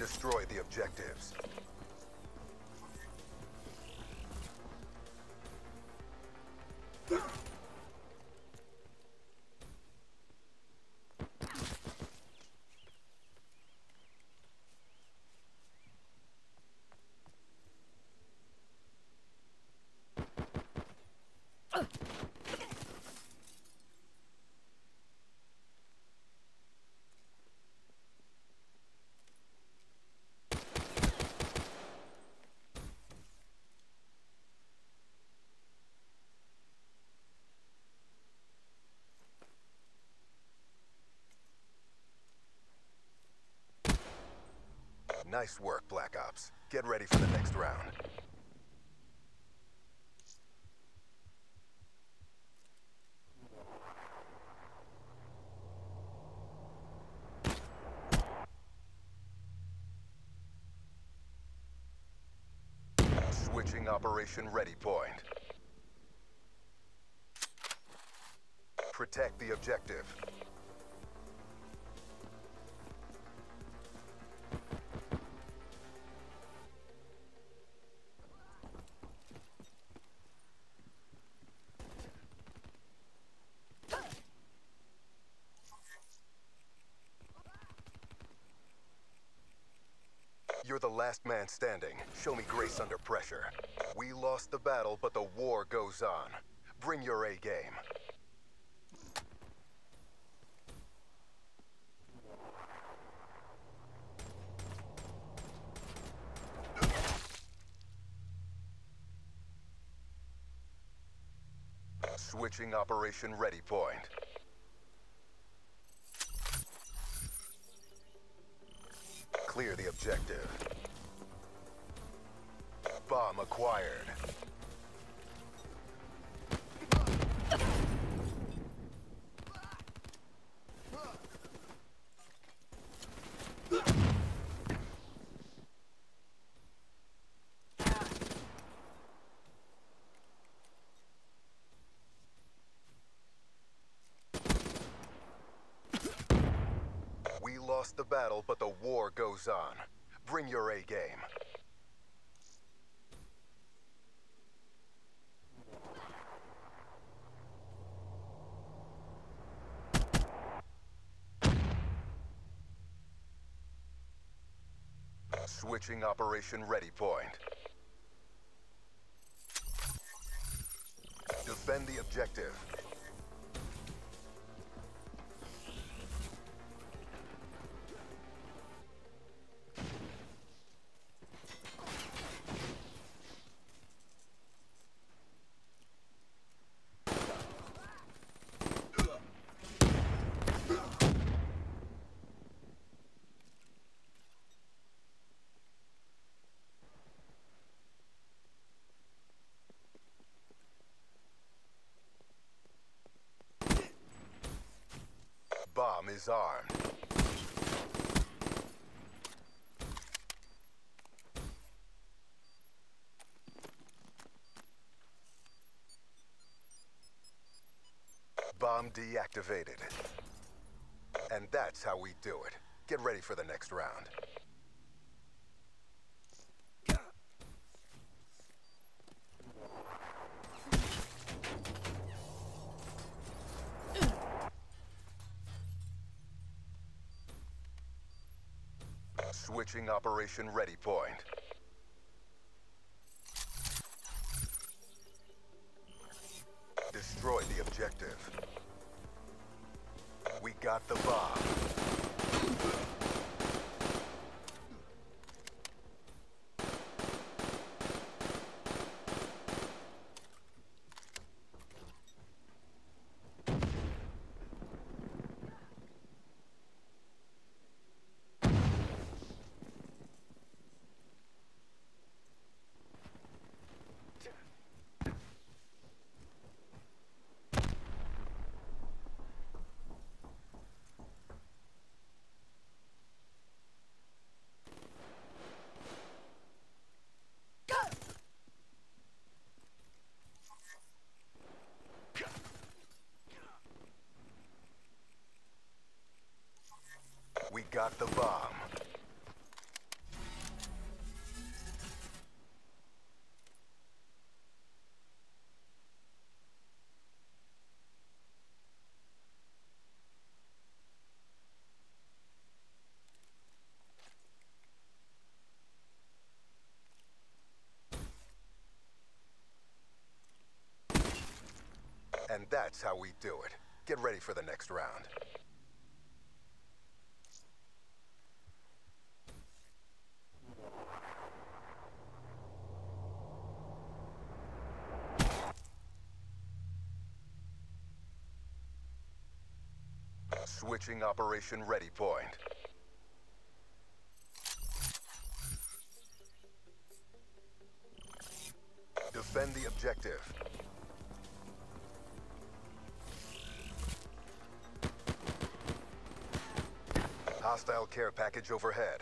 Destroy the objectives. Nice work, Black Ops. Get ready for the next round. Switching Operation Ready Point. Protect the objective. You're the last man standing. Show me grace under pressure. We lost the battle, but the war goes on. Bring your A game. Switching Operation Ready Point. Clear the objective. Bomb acquired. We lost the battle, but the war goes on. Bring your A game. Switching Operation Ready Point. Defend the objective. Bomb is armed. Bomb deactivated. And that's how we do it. Get ready for the next round. Switching Operation Ready Point. Destroy the objective. We got the bomb. We got the bomb. That's how we do it. Get ready for the next round. Switching Operation Ready Point. Defend the objective. Hostile care package overhead.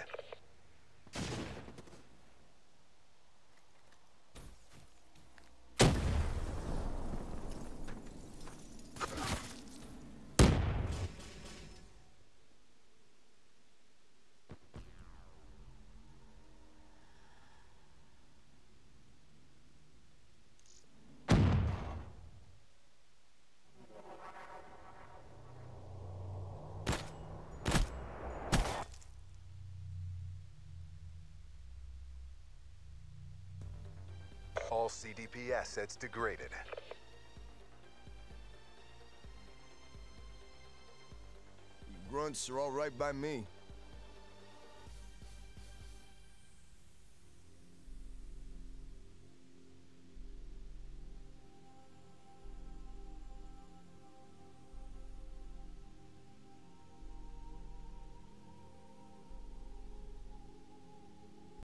All CDP assets degraded. Grunts are all right by me.